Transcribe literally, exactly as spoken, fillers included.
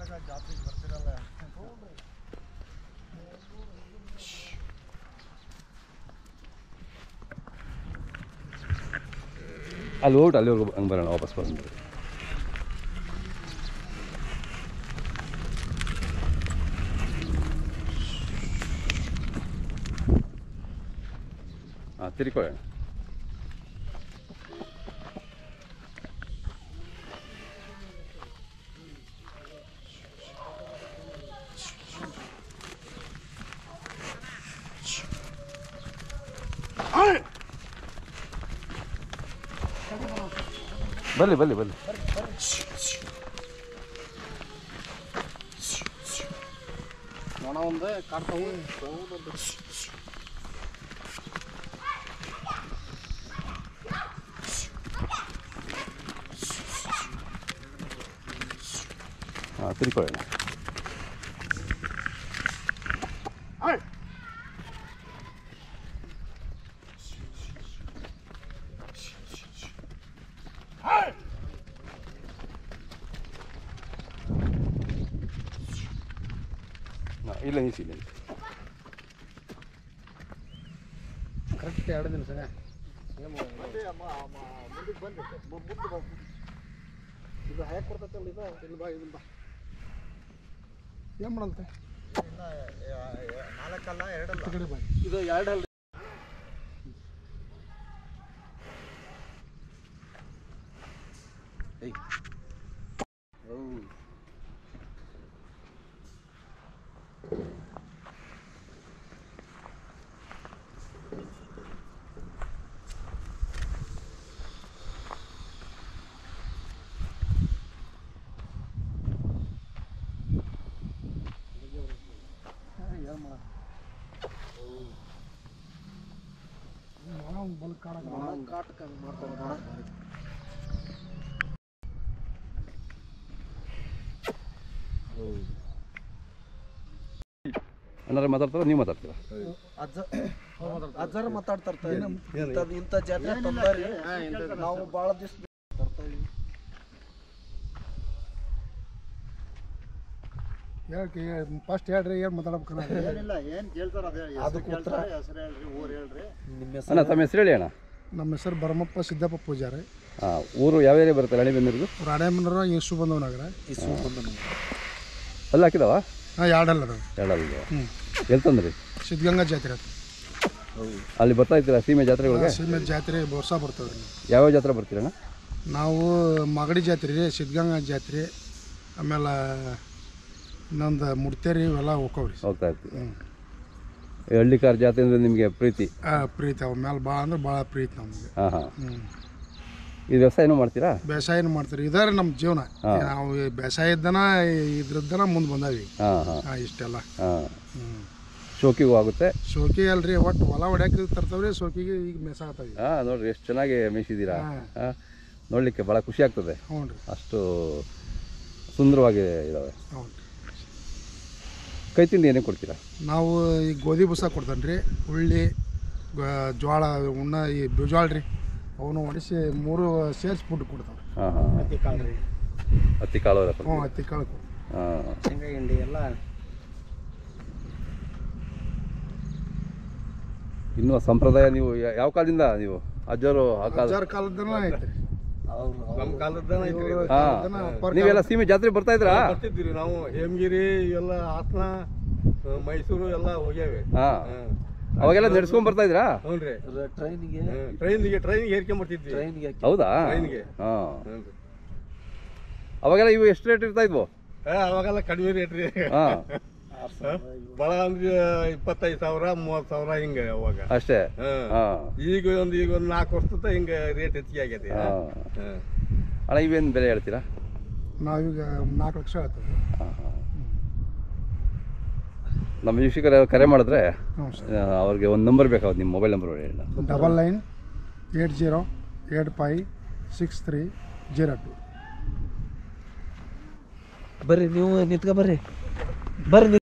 ಅಲ್ಲಿ ಹೋಗ್ಬಿಟ್ಟು ಅಲ್ಲಿವರೆಗೂ ಹಂಗೆ ಬರೋಣ ವಾಪಸ್ ಬರೋಣ. ಹಾಂ ತಿರ್ಕೊಳ್ಳೋಣ. ಬಲ್ಲಿ ಬಲ್ಲಿ ಬಲ್ಲಿ ನೋಣ ಒಂದು ಕಾಡ್ತಾವು. ಹಾಂ ತಿರ್ಕೊಳ್ಳೋಣ. ಇಲ್ಲ ನಿಲ್ಸಿಲ್ಲ ಕರೆಕ್ಟ್ ಎರಡು ದಿನ ಸಗ ಇದು ಹ್ಯಾಕ್ ಕೊಡ್ತೈತಲ್ಲ ಇದು ಇಲ್ಲಿ ಬಾ ಇದನ್ನ ಬಾ ಏನು ಮಾಡಲ್ತೆ ನಾಲ್ಕಲ್ಲ ಎರಡಲ್ಲ ಕಡೆ ಬಾ ಇದು ಎರಡಲ್ಲ ಏಯ್ ಓ ಅಣ್ಣಾರ ಮಾತಾಡ್ತಾರ ನೀವು ಮಾತಾಡ್ತೀರಾ? ಅಜ್ಜಾರ ಮಾತಾಡ್ತಾರೆ ಇಂಥ ಜಾತ್ರೆ ತಂದಾರಿ ನಾವು ಭಾಳ ದಿವಸ ತರ್ತೀವಿ. ಹೇಳ್ಕಿ ಫಸ್ಟ್ ಹೇಳ್ರಿ ಏನು ಮಾತಾಡ್ಬೇಕಲ್ಲ. ಏನಿಲ್ಲ ಏನು ಕೇಳ್ತಾರ ಅದಕ್ಕೆ ಉತ್ತರ ಹೆಸರು ಹೇಳ್ರಿ ಊರು ಹೇಳ್ರಿ. ನಿಮ್ಮ ಅಣ್ಣ ತಮ್ಮ ಹೆಸರು ಹೇಳಿ ಅಣ್ಣ. ನಮ್ಮ ಹೆಸರು ಭರಮಪ್ಪ ಸಿದ್ದಪ್ಪ ಪೂಜಾರಿ. ಹಾಂ ಊರು ಯಾವ ಏರಿಯಾ ಬರುತ್ತೆ ರಾಣಿಬೆನ್ನೂರು? ರಾಣಿಬೆನ್ನೂರು ಇಸು ಬಂದವ ನಗರ. ಇಸು ಬಂದವ ಅಲ್ಲಿ ಹಾಕಿದಾವ? ಹಾಂ ಎರಡಲ್ಲ ಅದಾವ. ಎರಡಲ್ಲ. ಹ್ಞೂ ಎಲ್ಲಿ ತಂದ್ರಿ? ಸಿದ್ಧಗಂಗಾ ಜಾತ್ರೆ ಅಲ್ಲಿ ಬರ್ತಾ ಇದ್ದೀರಾ ಸೀಮೆ ಜಾತ್ರೆಗಳಿಗೆ? ಸೀಮೆ ಜಾತ್ರೆ ವರ್ಷ ಬರ್ತವ್ರಿ. ಯಾವ್ಯಾವ ಜಾತ್ರೆ ಬರ್ತೀರಣ್ಣ? ನಾವು ಮಾಗಡಿ ಜಾತ್ರೆ ರೀ, ಸಿದ್ಧಗಂಗಾ ಜಾತ್ರೆ, ಆಮೇಲೆ ಇನ್ನೊಂದು ಮುಡ್ತೇರಿ ಇವೆಲ್ಲ ಹೋಗ್ತಾವ್ರಿ. ಹೋಗ್ತಾ ಇರ್ತೀವಿ. ಹಳ್ಳಿ ಕಾರ್ ಜಾತ್ರೆ ಅಂದರೆ ನಿಮಗೆ ಪ್ರೀತಿ? ಹಾಂ ಪ್ರೀತಿ ಅವ ಮೇಲೆ ಭಾಳ ಅಂದ್ರೆ ಭಾಳ ಪ್ರೀತಿ ನಮಗೆ. ಹಾಂ ಹಾಂ. ಹ್ಞೂ ಇದು ವ್ಯವಸಾಯನೂ ಮಾಡ್ತೀರಾ? ಬೇಸಾಯನೂ ಮಾಡ್ತೀರಿ. ಇದಾರೆ ನಮ್ಮ ಜೀವನ. ನಾವು ಬೇಸಾಯ ಇದ್ದನ ಇದ್ರದ್ದನ ಮುಂದೆ ಬಂದಾವಿ. ಹಾಂ ಹಾಂ ಹಾಂ ಇಷ್ಟೆಲ್ಲ. ಹಾಂ ಹ್ಞೂ ಶೋಕಿಗೂ ಆಗುತ್ತೆ. ಶೋಕಿ ಅಲ್ರಿ, ಒಟ್ಟು ಹೊಲ ಹೊಡ್ಯಾಕ ತರ್ತಾವ್ರಿ. ಶೋಕಿಗೆ ಈಗ ಮೇಸಾಗ್ತಾವೆ. ಹಾಂ ನೋಡಿರಿ ಎಷ್ಟು ಚೆನ್ನಾಗಿ ಮೇಯಿಸಿದ್ದೀರಾ. ಹಾಂ ನೋಡಲಿಕ್ಕೆ ಭಾಳ ಖುಷಿ ಆಗ್ತದೆ. ಹ್ಞೂ ರೀ. ಅಷ್ಟು ಸುಂದರವಾಗಿ ಇದ್ದಾವೆ. ಹ್ಞೂ ಕೈ ತಿಂಡಿ ಏನೇ ಕೊಡ್ತೀರಾ? ನಾವು ಈ ಗೋಧಿ ಬೂಸ ಕೊಡ್ತಾನೆ ರೀ, ಉಳ್ಳಿ, ಜೋಳ, ಉಣ್ಣ, ಈ ಬಿಜೋಳ ರೀ, ಅವನು ಒಡಿಸಿ ಮೂರು ಸೇರಿಸಿ ಫುಡ್ ಕೊಡ್ತಾವೆ. ಹಾಂ ಹಾಂ. ಹತ್ತಿ ಕಾಳು ರೀ. ಹತ್ತಿ ಕಾಳು? ಹ್ಞೂ ಹತ್ತಿ ಕಾಳು. ಹಾಂ ಶೇಂಗಾ ಹಿಂಡಿ ಎಲ್ಲ. ಇನ್ನೂ ಸಂಪ್ರದಾಯ ನೀವು ಯಾವ ಕಾಲದಿಂದ ನೀವು ಅಜ್ಜರು ಅಜ್ಜಾರ ಕಾಲದನ ಐತೆ. ನಮ್ಮ ಕಾಲದ ನೀವೆಲ್ಲ ಸೀಮೆ ಜಾತ್ರೆ ಬರ್ತಾ ಇದ್ರಾ? ಬರ್ತಿದ್ವಿ ನಾವು. ಹೇಮಗಿರಿ ಎಲ್ಲ ಹಾಸನ ಮೈಸೂರು ಎಲ್ಲ ಹೋಗ್ಯಾವೆ. ಹಾಂ ಅವಾಗೆಲ್ಲ ನಡೆಸ್ಕೊಂಡ್ ಬರ್ತಾ ಇದ್ರಾ? ಹ್ಞೂ ರೀ. ಟ್ರೈನಿಗೆ ಟ್ರೈನ್ಗೆ ಟ್ರೈನ್ಗೆ ಹೇರ್ಕೊಂಬರ್ತಿದ್ವಿ. ಟ್ರೈನ್ಗೆ ಹೌದಾ? ಟ್ರೈನ್ಗೆ. ಹಾಂ ಅವಾಗೆಲ್ಲ ಇವು ಎಷ್ಟು ರೇಟ್ ಇರ್ತಾ ಇದ್ವು? ಅವಾಗೆಲ್ಲ ಕಡಿಮೆ ರೇಟ್ ರೀ. ಹಾಂ ಭಾಳ ಅಂದ್ರೆ ಇಪ್ಪತ್ತೈದು ಸಾವಿರ ಮೂವತ್ತು ಸಾವಿರ ಹಿಂಗೆ ಅವಾಗ ಅಷ್ಟೇ. ಹಾಂ ಈಗ ಒಂದು ಈಗ ಒಂದು ನಾಲ್ಕು ವರ್ಷದ ಹಿಂಗೆ ರೇಟ್ ಹೆಚ್ಚಿಗೆ ಆಗೈತಿ. ಹಾಂ ಅಣ್ಣ ಇವೇನು ಬೆಲೆ ಹೇಳ್ತೀರಾ? ನಾವೀಗ ನಾಲ್ಕು ಲಕ್ಷ ಹೇಳ್ತೇವೆ. ಹಾಂ ಹಾಂ ನಮ್ಮ ವೀಕ್ಷಕರು ಕರೆ ಮಾಡಿದ್ರೆ ಹ್ಞೂ ಸರ್. ಅವ್ರಿಗೆ ಒಂದು ನಂಬರ್ ಬೇಕಾಗುತ್ತೆ, ನಿಮ್ಮ ಮೊಬೈಲ್ ನಂಬರ್ ಹೇಳಿ. Double nine eight zero eight five six three zero two. ಬರ್ರಿ ನೀವು ನಿಂತ್ಕೊ ಬರ್ರಿ ಬರ್ರಿ.